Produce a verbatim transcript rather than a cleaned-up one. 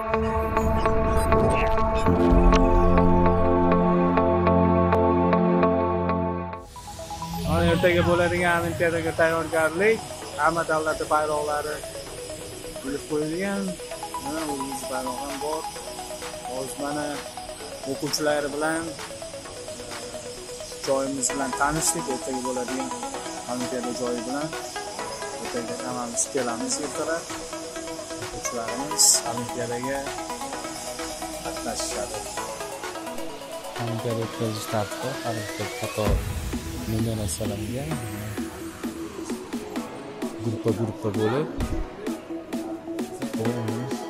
Ertaga bo'ladigan Olimpiadaga tayyorgarlik, hamma davlat bayroqlari ilib qo'yilgan. Mana o'zimiz bayroq ham bor. Hozir mana o'quvchilar bilan joyimiz bilan tanishdik. Ertaga bo'ladigan Olimpiada joyi bilan ertaga hammamiz kelamiz ertalab. O'quvchilarimiz Olimpiadaga qatnashishadi. Olimpiada o'tkazish tartibi har bir qator nominatsiyalarga gruppa gruppa bo'lib